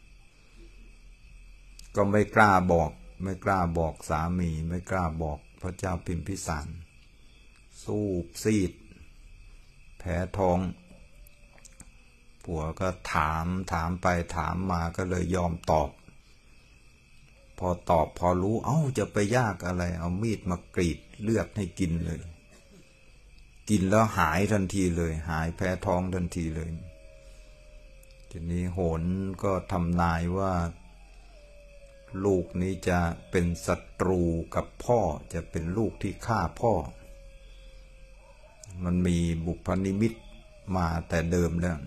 Speaker 1: ก็ไม่กล้าบอกไม่กล้าบอกสามีไม่กล้าบอกพระเจ้าพิมพิสารสู้ซีดแพ้ท้องผัวก็ถามถามไปถามมาก็เลยยอมตอบพอตอบพอรู้เอ้าจะไปยากอะไรเอามีดมากรีดเลือดให้กินเลยกินแล้วหายทันทีเลยหายแพ้ท้องทันทีเลยทีนี้โหรก็ทำนายว่าลูกนี้จะเป็นศัตรูกับพ่อจะเป็นลูกที่ฆ่าพ่อมันมีบุพนิมิตมาแต่เดิมแล้ว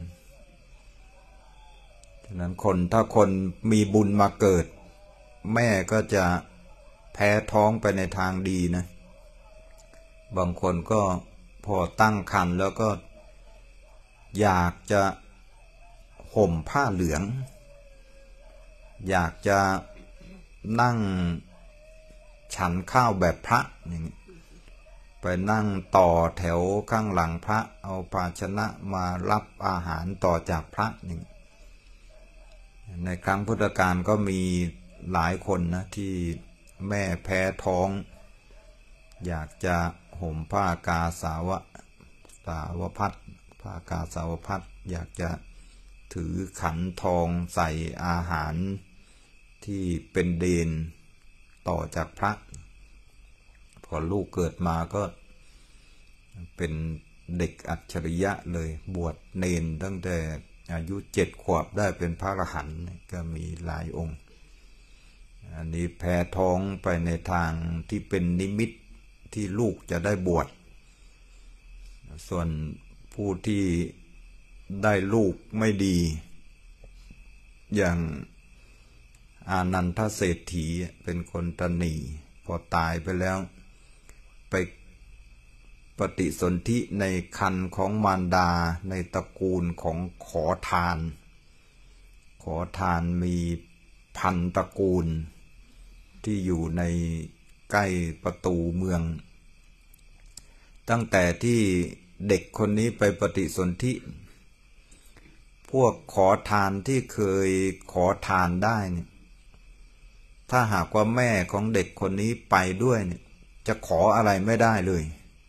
Speaker 1: ฉะนั้นคนถ้าคนมีบุญมาเกิดแม่ก็จะแพ้ท้องไปในทางดีนะบางคนก็พอตั้งครรภ์แล้วก็อยากจะห่มผ้าเหลืองอยากจะนั่งฉันข้าวแบบพระอย่างนี้ไปนั่งต่อแถวข้างหลังพระเอาภาชนะมารับอาหารต่อจากพระนี่ในครั้งพุทธกาลก็มีหลายคนนะที่แม่แพ้ท้องอยากจะห่มผ้ากาสาวะสาวพัดผ้ากาสาวพัดอยากจะถือขันทองใส่อาหารที่เป็นเดนต่อจากพระพอลูกเกิดมาก็เป็นเด็กอัจฉริยะเลยบวชเนนตั้งแต่อายุเจ็ดขวบได้เป็นพระอรหันต์ก็มีหลายองค์อันนี้แพ้ท้องไปในทางที่เป็นนิมิตที่ลูกจะได้บวชส่วนผู้ที่ได้ลูกไม่ดีอย่างอานันทเศรษฐีเป็นคนตนีพอตายไปแล้วไปปฏิสนธิในครรภ์ของมารดาในตระกูลของขอทานขอทานมีพันตระกูลที่อยู่ในใกล้ประตูเมืองตั้งแต่ที่เด็กคนนี้ไปปฏิสนธิพวกขอทานที่เคยขอทานได้เนี่ยถ้าหากว่าแม่ของเด็กคนนี้ไปด้วยเนี่ยจะขออะไรไม่ได้เลย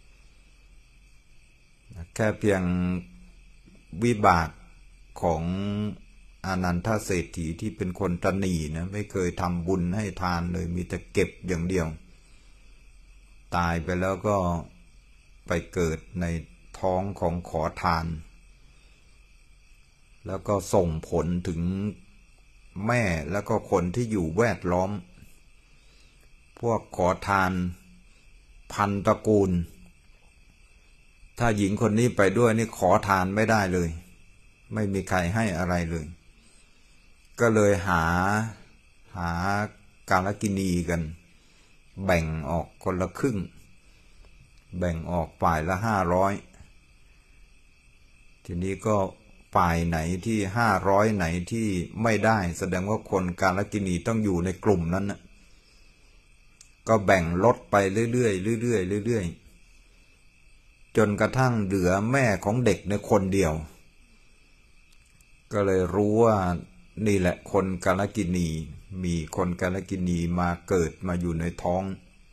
Speaker 1: แค่เพียงวิบากของอานันทเศรษฐีที่เป็นคนตนีนะไม่เคยทำบุญให้ทานเลยมีแต่เก็บอย่างเดียวตายไปแล้วก็ไปเกิดในท้องของขอทานแล้วก็ส่งผลถึงแม่แล้วก็คนที่อยู่แวดล้อมพวกขอทานพันตระกูลถ้าหญิงคนนี้ไปด้วยนี่ขอทานไม่ได้เลยไม่มีใครให้อะไรเลยก็เลยหาหากาลกิณีกันแบ่งออกคนละครึ่งแบ่งออกฝ่ายละห้าร้อยทีนี้ก็ฝ่ายไหนที่ห้าร้อยไหนที่ไม่ได้แสดงว่าคนกาลกิณีต้องอยู่ในกลุ่มนั้นนะก็แบ่งลดไปเรื่อยๆเรื่อยๆเรื่อยๆจนกระทั่งเหลือแม่ของเด็กในคนเดียวก็เลยรู้ว่านี่แหละคนกาลกิณีมีคนกาลกิณีมาเกิดมาอยู่ในท้อง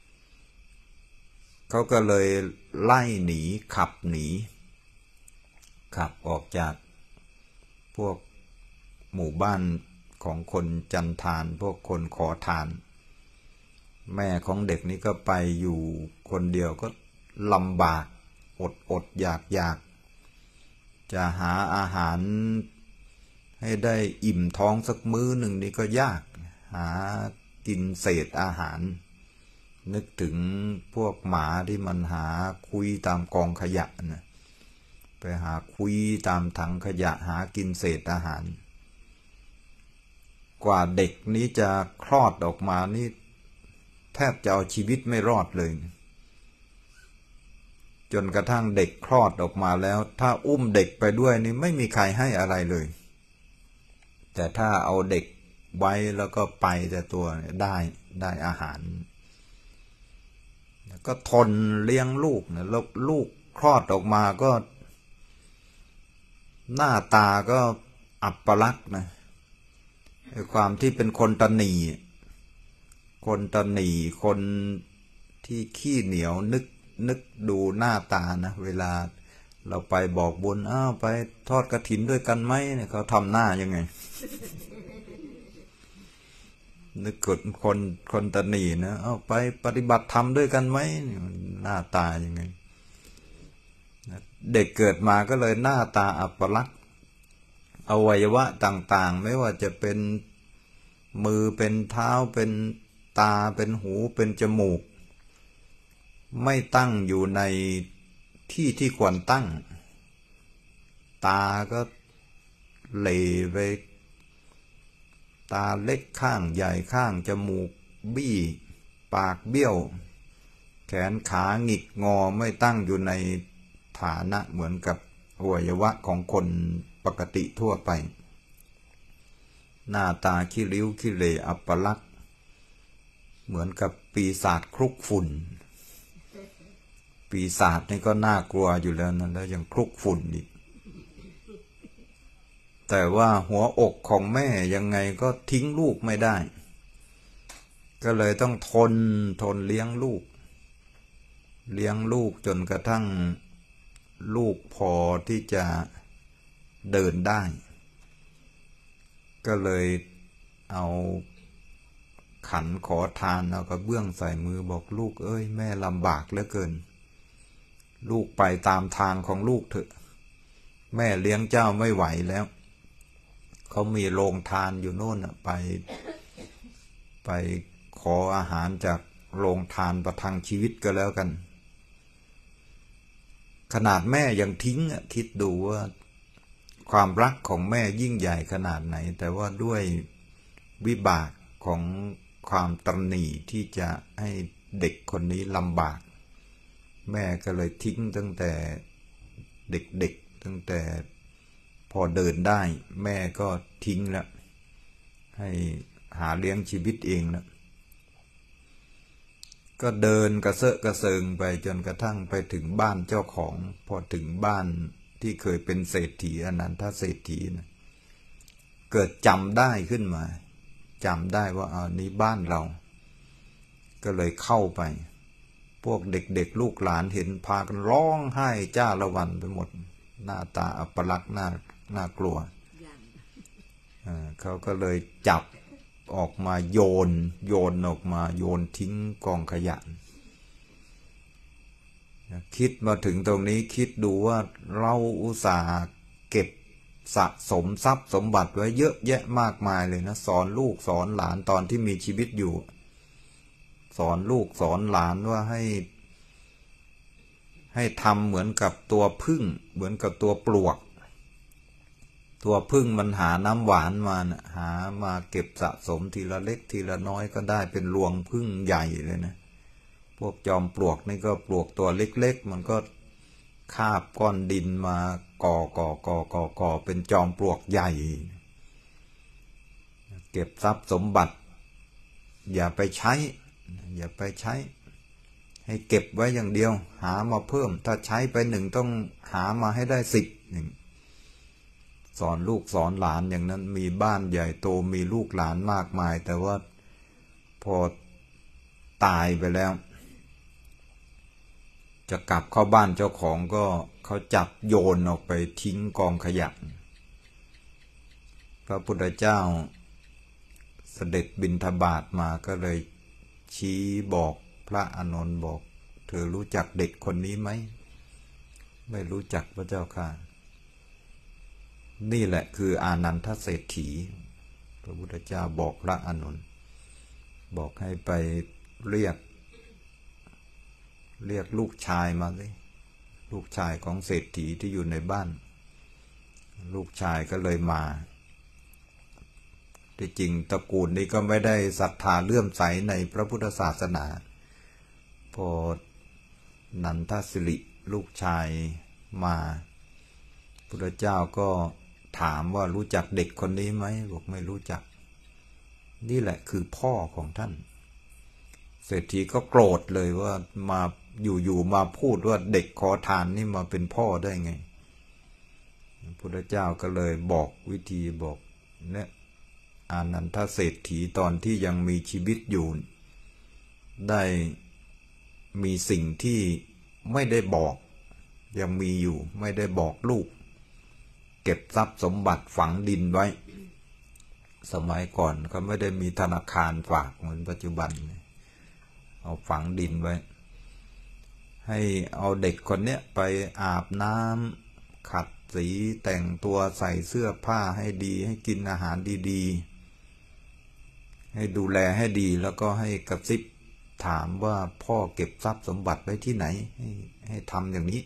Speaker 1: เขาก็เลยไล่หนีขับหนีขับออกจากพวกหมู่บ้านของคนจันทานพวกคนขอทานแม่ของเด็กนี้ก็ไปอยู่คนเดียวก็ลำบากอดอดอยากอยากจะหาอาหารให้ได้อิ่มท้องสักมื้อหนึ่งนี่ก็ยากหากินเศษอาหารนึกถึงพวกหมาที่มันหาคุยตามกองขยะนะไปหาคุยตามถังขยะหากินเศษอาหารกว่าเด็กนี้จะคลอดออกมานี่แทบจะเอาชีวิตไม่รอดเลยจนกระทั่งเด็กคลอดออกมาแล้วถ้าอุ้มเด็กไปด้วยนี่ไม่มีใครให้อะไรเลยแต่ถ้าเอาเด็กไว้แล้วก็ไปแต่ตัวได้ได้อาหารก็ทนเลี้ยงลูกนะแล้วลูกคลอดออกมาก็หน้าตาก็อัปลักษณ์นะความที่เป็นคนตนีคนตนีคนที่ขี้เหนียวนึกนึกดูหน้าตานะเวลาเราไปบอกบุญอ้าวไปทอดกฐินด้วยกันไหมเนี่ยเขาทำหน้ายังไง นึกกดคนคนตนีนะเอาไปปฏิบัติธรรมด้วยกันไหมหน้าตายังไงเด็กเกิดมาก็เลยหน้าตาอัปลักษณ์อวัยวะต่างๆไม่ว่าจะเป็นมือเป็นเท้าเป็นตาเป็นหูเป็นจมูกไม่ตั้งอยู่ในที่ที่ควรตั้งตาก็เหล่ไปตาเล็กข้างใหญ่ข้างจมูกบี้ปากเบี้ยวแขนขาหงิกงอไม่ตั้งอยู่ในฐานะเหมือนกับอวัยวะของคนปกติทั่วไปหน้าตาขี้ริ้วขี้เหร่อัปลักษณ์เหมือนกับปีศาจคลุกฝุ่นปีศาจนี่ก็น่ากลัวอยู่แล้วนะแล้วยังคลุกฝุ่นอีกแต่ว่าหัวอกของแม่ยังไงก็ทิ้งลูกไม่ได้ก็เลยต้องทนทนเลี้ยงลูกเลี้ยงลูกจนกระทั่งลูกพอที่จะเดินได้ก็เลยเอาขันขอทานเอากระเบื้องใส่มือบอกลูกเอ้ยแม่ลำบากเหลือเกินลูกไปตามทางของลูกเถอะแม่เลี้ยงเจ้าไม่ไหวแล้วเขามีโรงทานอยู่โน่นไปไปขออาหารจากโรงทานประทังชีวิตก็แล้วกันขนาดแม่ยังทิ้งคิดดูว่าความรักของแม่ยิ่งใหญ่ขนาดไหนแต่ว่าด้วยวิบากของความตระหนี่ที่จะให้เด็กคนนี้ลำบากแม่ก็เลยทิ้งตั้งแต่เด็กๆตั้งแต่พอเดินได้แม่ก็ทิ้งแล้วให้หาเลี้ยงชีวิตเองแล้วก็เดินกระเซาะกระเซิงไปจนกระทั่งไปถึงบ้านเจ้าของพอถึงบ้านที่เคยเป็นเศรษฐีอนันทเศรษฐีนะเกิดจำได้ขึ้นมาจำได้ว่าอันนี้บ้านเราก็เลยเข้าไปพวกเด็กๆลูกหลานเห็นพากันร้องไห้จ้าละวันไปหมดหน้าตาอัปลักษณ์น่าน่ากลัวเขาก็เลยจับออกมาโยนโยนออกมาโยนทิ้งกองขยะคิดมาถึงตรงนี้คิดดูว่าเราอุตส่าห์เก็บสะสมทรัพย์สมบัติไว้เยอะแยะมากมายเลยนะสอนลูกสอนหลานตอนที่มีชีวิตอยู่สอนลูกสอนหลานว่าให้ให้ทำเหมือนกับตัวผึ้งเหมือนกับตัวปลวกตัวผึ้งมันหาน้ำหวานมานะหามาเก็บสะสมทีละเล็กทีละน้อยก็ได้เป็นรวงผึ้งใหญ่เลยนะพวกจอมปลวกนี่ก็ปลวกตัวเล็กๆมันก็คาบก้อนดินมาก่อก่อก่อก่อก่อเป็นจอมปลวกใหญ่เก็บทรัพย์สมบัติอย่าไปใช้อย่าไปใช้ให้เก็บไว้อย่างเดียวหามาเพิ่มถ้าใช้ไปหนึ่งต้องหามาให้ได้สิบหนึ่งสอนลูกสอนหลานอย่างนั้นมีบ้านใหญ่โตมีลูกหลานมากมายแต่ว่าพอตายไปแล้วจะกลับเข้าบ้านเจ้าของก็เขาจับโยนออกไปทิ้งกองขยะพระพุทธเจ้าเสด็จบิณฑบาตมาก็เลยชี้บอกพระอานนท์บอกเธอรู้จักเด็กคนนี้ไหมไม่รู้จักพระเจ้าค่ะนี่แหละคืออานันทเศรษฐีพระพุทธเจ้าบอกพระอานนท์บอกให้ไปเรียกเรียกลูกชายมาเลยลูกชายของเศรษฐีที่อยู่ในบ้านลูกชายก็เลยมาที่จริงตระกูลนี้ก็ไม่ได้ศรัทธาเลื่อมใสในพระพุทธศาสนาพอนันทสิริลูกชายมาพุทธเจ้าก็ถามว่ารู้จักเด็กคนนี้ไหมบอกไม่รู้จักนี่แหละคือพ่อของท่านเศรษฐีก็โกรธเลยว่ามาอยู่ๆมาพูดว่าเด็กขอทานนี่มาเป็นพ่อได้ไงพุทธเจ้าก็เลยบอกวิธีบอกเนี่ยอานันทเศรษฐีตอนที่ยังมีชีวิตอยู่ได้มีสิ่งที่ไม่ได้บอกยังมีอยู่ไม่ได้บอกลูกเก็บทรัพย์สมบัติฝังดินไว้สมัยก่อนก็ไม่ได้มีธนาคารฝากเหมือนปัจจุบันเอาฝังดินไว้ให้เอาเด็กคนเนี้ยไปอาบน้ำขัดสีแต่งตัวใส่เสื้อผ้าให้ดีให้กินอาหารดีๆให้ดูแลให้ดีแล้วก็ให้กระซิบถามว่าพ่อเก็บทรัพย์สมบัติไว้ที่ไหนให้ให้ทำอย่างนี้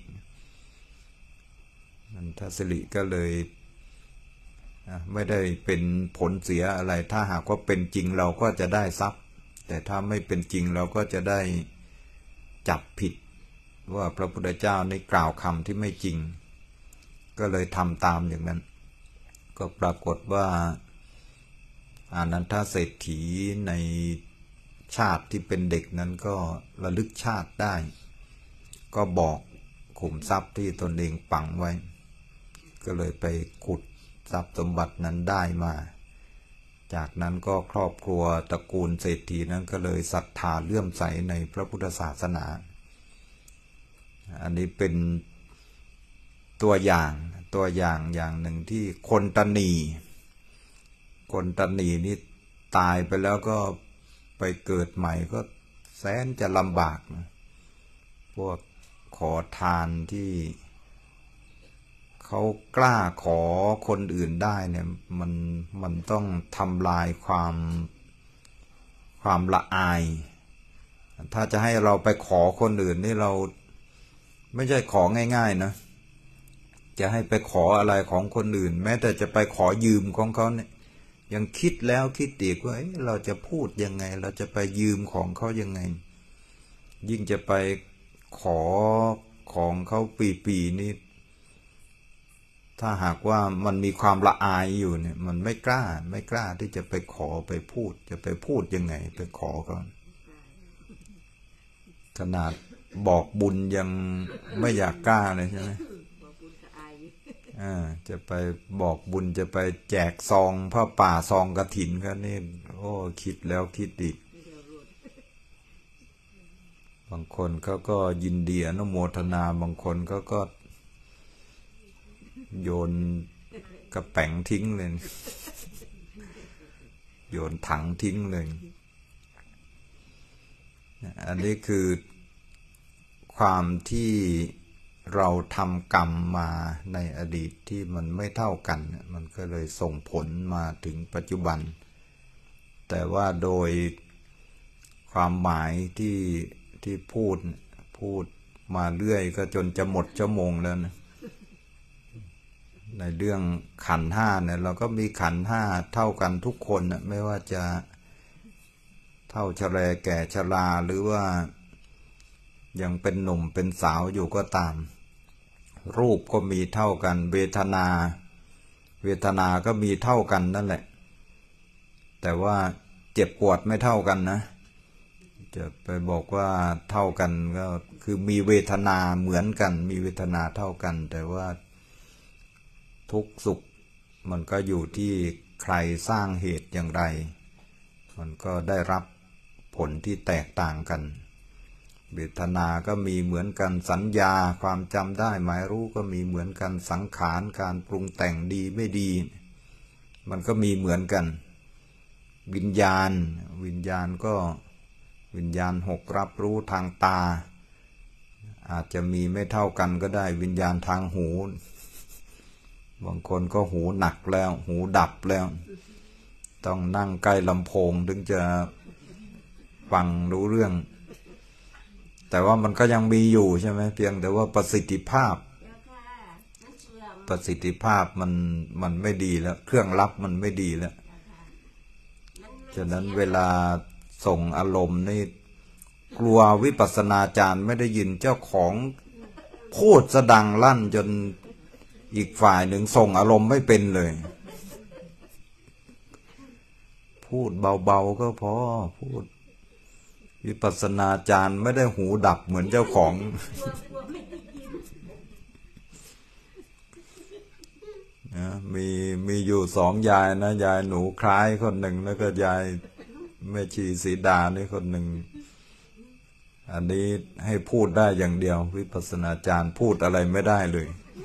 Speaker 1: นันทสิริก็เลยไม่ได้เป็นผลเสียอะไรถ้าหากว่าเป็นจริงเราก็จะได้ทรัพย์แต่ถ้าไม่เป็นจริงเราก็จะได้จับผิดว่าพระพุทธเจ้าได้กล่าวคำที่ไม่จริงก็เลยทำตามอย่างนั้นก็ปรากฏว่าอานันทเศรษฐีในชาติที่เป็นเด็กนั้นก็ระลึกชาติได้ก็บอกขุมทรัพย์ที่ตนเองฝังไว้ก็เลยไปขุดทรัพย์สมบัตินั้นได้มาจากนั้นก็ครอบครัวตระกูลเศรษฐีนั้นก็เลยศรัทธาเลื่อมใสในพระพุทธศาสนาอันนี้เป็นตัวอย่างตัวอย่างอย่างหนึ่งที่คนตนีคนตนีนี่ตายไปแล้วก็ไปเกิดใหม่ก็แสนจะลำบากนะพวกขอทานที่เขากล้าขอคนอื่นได้เนี่ยมันมันต้องทำลายความความละอายถ้าจะให้เราไปขอคนอื่นนี่เราไม่ใช่ของง่ายๆนะจะให้ไปขออะไรของคนอื่นแม้แต่จะไปขอยืมของเขาเนี่ยยังคิดแล้วคิดอีกว่าเราจะพูดยังไงเราจะไปยืมของเขายังไงยิ่งจะไปขอของเขาปีๆนี่ถ้าหากว่ามันมีความละอายอยู่เนี่ยมันไม่กล้าไม่กล้าที่จะไปขอไปพูดจะไปพูดยังไงไปขอเขาขนาดบอกบุญยังไม่อยากกล้าเลยใช่ไหมอ่าจะไปบอกบุญจะไปแจกซองผ้าป่าซองกฐินกันนี่โอ้คิดแล้วคิดอีกบางคนเขาก็ยินดีอนุโมทนาบางคนเขาก็โยนกระแป๋งทิ้งเลยโยนถังทิ้งเลยอันนี้คือความที่เราทำกรรมมาในอดีตที่มันไม่เท่ากันมันก็เลยส่งผลมาถึงปัจจุบันแต่ว่าโดยความหมายที่ที่พูดพูดมาเรื่อยก็จนจะหมดชั่วโมงแล้วนะในเรื่องขันธ์ห้าเนี่ยเราก็มีขันธ์ห้าเท่ากันทุกคนนะไม่ว่าจะเท่าชราแก่ชราหรือว่ายังเป็นหนุ่มเป็นสาวอยู่ก็ตามรูปก็มีเท่ากันเวทนาเวทนาก็มีเท่ากันนั่นแหละแต่ว่าเจ็บปวดไม่เท่ากันนะจะไปบอกว่าเท่ากันก็คือมีเวทนาเหมือนกันมีเวทนาเท่ากันแต่ว่าทุกข์สุขมันก็อยู่ที่ใครสร้างเหตุอย่างไรมันก็ได้รับผลที่แตกต่างกันเวทนาก็มีเหมือนกันสัญญาความจำได้หมายรู้ก็มีเหมือนกันสังขารการปรุงแต่งดีไม่ดีมันก็มีเหมือนกันวิญญาณวิญญาณก็วิญญาณหกรับรู้ทางตาอาจจะมีไม่เท่ากันก็ได้วิญญาณทางหูบางคนก็หูหนักแล้วหูดับแล้วต้องนั่งใกล้ลำโพงถึงจะฟังรู้เรื่องแต่ว่ามันก็ยังมีอยู่ใช่ไหมเพียงแต่ว่าประสิทธิภาพประสิทธิภาพมันมันไม่ดีแล้วเครื่องรับมันไม่ดีแล้วฉะนั้นเวลาส่งอารมณ์นี่กลัววิปัสสนาจารย์ไม่ได้ยินเจ้าของพูดสะดังลั่นจนอีกฝ่ายหนึ่งส่งอารมณ์ไม่เป็นเลยพูดเบาๆก็พอพูดวิปัสสนาจารย์ไม่ได้หูดับเหมือนเจ้าของนะมีมีอยู่สองยายนะยายหนูคล้ายคนหนึ่งแล้วก็ยายแม่ชีสีดานี่คนหนึ่งอันนี้ให้พูดได้อย่างเดียววิปัสสนาจารย์พูดอะไรไม่ได้เลย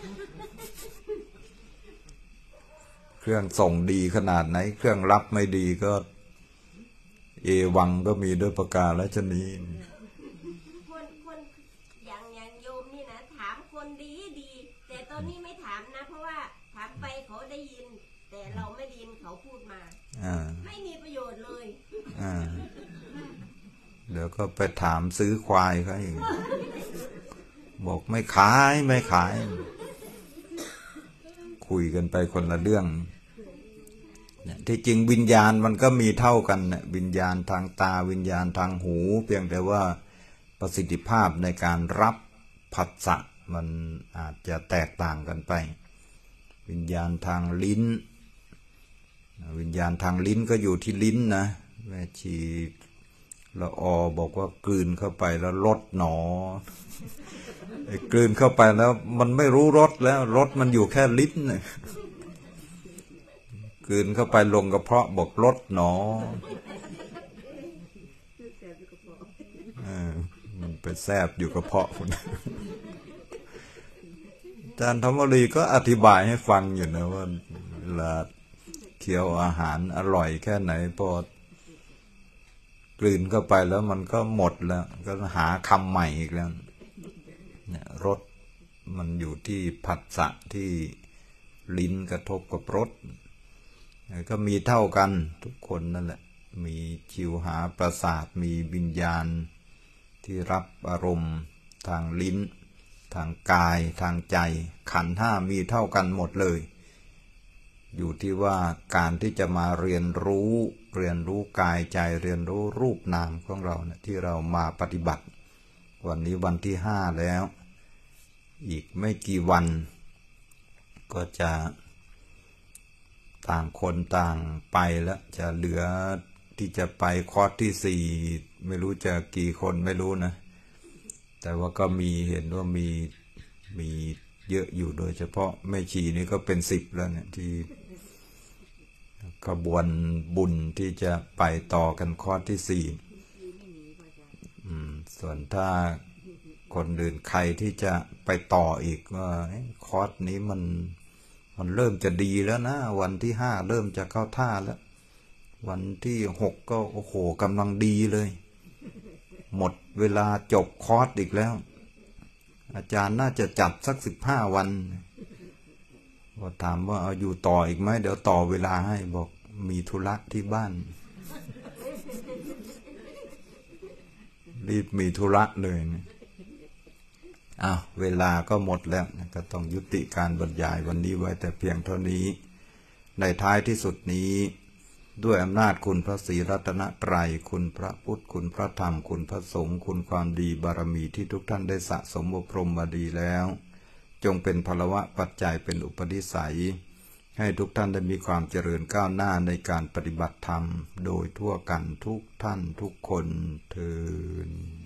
Speaker 1: เครื่องส่งดีขนาดไหนเครื่องรับไม่ดีก็เอวังก็มีด้วยประกาศนี้
Speaker 2: คนคนอย่างอย่างโยมนี่นะถามคนดีดีแต่ตอนนี้ไม่ถามนะเพราะว่าถามไปเขาได้ยินแต่เราไม่ได้ยินเขาพูดมาไม่มีประโยชน์เลย
Speaker 1: เดี๋ยวก็ไปถามซื้อควายเขาอีกบอกไม่ขายไม่ขายคุยกันไปคนละเรื่องที่จริงวิญญาณมันก็มีเท่ากันนะวิญญาณทางตาวิญญาณทางหูเพียงแต่ว่าประสิทธิภาพในการรับผัสสะมันอาจจะแตกต่างกันไปวิญญาณทางลิ้นวิญญาณทางลิ้นก็อยู่ที่ลิ้นนะแม่ชีละออบอกว่ากลืนเข้าไปแล้วรสหนอไอ้กลืนเข้าไปแล้วมันไม่รู้รสแล้วรสมันอยู่แค่ลิ้นน่ะกลืนเข้าไปลงกระเพาะบอกรสหนอมันไปแทบอยู่กระเพาะคนอาจารย์ธรรมรีก็อธิบายให้ฟังอยู่นะว่าเวลาเคี้ยวอาหารอร่อยแค่ไหนพอกลืนเข้าไปแล้วมันก็หมดแล้วก็หาคำใหม่อีกแล้วเนี่ยรสมันอยู่ที่ผัสสะที่ลิ้นกระทบกับรสก็มีเท่ากันทุกคนนั่นแหละมีชิวหาประสาทมีวิญญาณที่รับอารมณ์ทางลิ้นทางกายทางใจขันธ์ห้ามีเท่ากันหมดเลยอยู่ที่ว่าการที่จะมาเรียนรู้เรียนรู้กายใจเรียนรู้รูปนามของเราเนี่ยที่เรามาปฏิบัติวันนี้วันที่ห้าแล้วอีกไม่กี่วันก็จะต่างคนต่างไปแล้วจะเหลือที่จะไปคอร์สที่สี่ไม่รู้จะกี่คนไม่รู้นะแต่ว่าก็มีเห็นว่ามีมีเยอะอยู่โดยเฉพาะแม่ชีนี่ก็เป็นสิบแล้วเนี่ยที่ขบวนบุญที่จะไปต่อกันคอร์สที่สี่ส่วนถ้าคนอื่นใครที่จะไปต่ออีกว่าคอร์สนี้มันมันเริ่มจะดีแล้วนะวันที่ห้าเริ่มจะเข้าท่าแล้ววันที่หกก็โอ้โหกำลังดีเลยหมดเวลาจบคอร์สอีกแล้วอาจารย์น่าจะจัดสักสิบห้าวันพอถามว่าเอาอยู่ต่ออีกไหมเดี๋ยวต่อเวลาให้บอกมีธุระที่บ้านรีบมีธุระเลยอ้าวเวลาก็หมดแล้วก็ต้องยุติการบรรยายวันนี้ไว้แต่เพียงเท่านี้ในท้ายที่สุดนี้ด้วยอำนาจคุณพระศรีรัตนตรัยคุณพระพุทธคุณพระธรรมคุณพระสงฆ์คุณความดีบารมีที่ทุกท่านได้สะสมอบรมมาดีแล้วจงเป็นพลวะปัจจัยเป็นอุปนิสัยให้ทุกท่านได้มีความเจริญก้าวหน้าในการปฏิบัติธรรมโดยทั่วกันทุกท่านทุกคนเทอญ